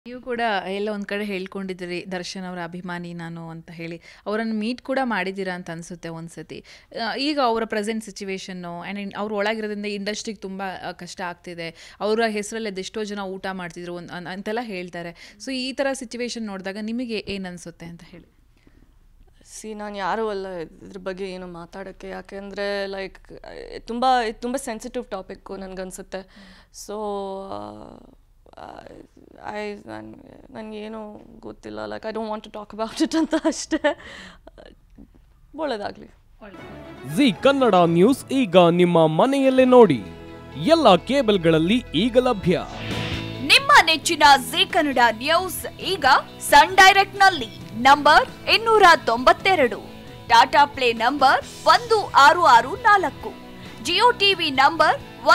ನೀವು ಕೂಡ ಎಲ್ಲ ಒಂದು ಕಡೆ ಹೇಳ್ಕೊಂಡಿದ್ದೀರಿ ದರ್ಶನ್ ಅವರ ಅಭಿಮಾನಿ ನಾನು ಅಂತ ಹೇಳಿ. ಅವರನ್ನು ಮೀಟ್ ಕೂಡ ಮಾಡಿದ್ದೀರಾ ಅಂತ ಅನಿಸುತ್ತೆ ಒಂದ್ಸತಿ. ಈಗ ಅವರ ಪ್ರೆಸೆಂಟ್ ಸಿಚುವೇಶನ್ನು ಆ್ಯಂಡ್ ಅವ್ರು ಒಳಗಿರೋದ್ರಿಂದ ಇಂಡಸ್ಟ್ರಿಗೆ ತುಂಬ ಕಷ್ಟ ಆಗ್ತಿದೆ. ಅವರ ಹೆಸರಲ್ಲಿ ಅದೆಷ್ಟೋ ಜನ ಊಟ ಮಾಡ್ತಿದ್ರು ಅಂತೆಲ್ಲ ಹೇಳ್ತಾರೆ. ಸೊ ಈ ಥರ ಸಿಚುವೇಶನ್ ನೋಡಿದಾಗ ನಿಮಗೆ ಏನು ಅನಿಸುತ್ತೆ ಅಂತ ಹೇಳಿ? ನಾನು ಯಾರೂ ಅಲ್ಲ ಇದ್ರ ಬಗ್ಗೆ ಏನು ಮಾತಾಡೋಕ್ಕೆ. ಯಾಕೆಂದರೆ ಲೈಕ್ ತುಂಬ ಸೆನ್ಸಿಟಿವ್ ಟಾಪಿಕ್ಕು ನನಗನ್ಸುತ್ತೆ. ಸೊ ನನಗೇನು ಗೊತ್ತಿಲ್ಲ, like I don't want to talk about it ಅಂತ ಅಷ್ಟೇ. ಒಳ್ಳೆಯದಾಗಲಿ. ಜಿ ಕನ್ನಡ ನ್ಯೂಸ್ ಈಗ ನಿಮ್ಮ ಮನೆಯಲ್ಲೇ ನೋಡಿ. ಎಲ್ಲ ಕೇಬಲ್ಗಳಲ್ಲಿ ಈಗ ಲಭ್ಯ. ನಿಮ್ಮ ನೆಚ್ಚಿನ ಜಿ ಕನ್ನಡ ನ್ಯೂಸ್ ಈಗ ಸನ್ ಡೈರೆಕ್ಟ್ ನಲ್ಲಿ number 292, Tata play number 1664, Jio TV number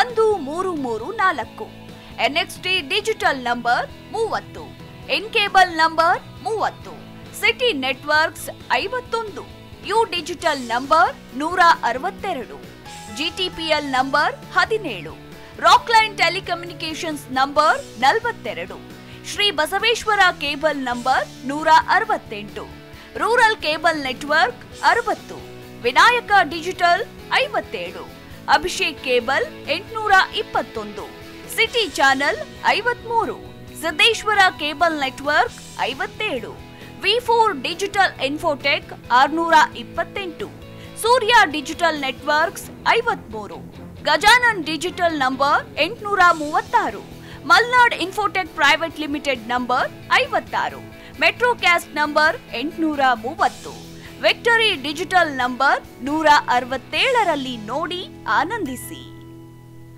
1334, NXT digital number 30, N cable number 30, city networks 51, U digital number 162, GTPL number 17, Rockline telecommunications number 42, Shri Basaveshwara cable number 168, rural cable network 60, Vinayaka digital 57, Abhishek cable 821, city channel 53, Siddeshwara cable network 57, V4 digital infotech 628, Surya digital networks 53, Gajanan digital number 836, Malnad infotech private limited number 56, metrocast number 830, victory digital number 167ರಲ್ಲಿ ನೋಡಿ ಆನಂದಿಸಿ.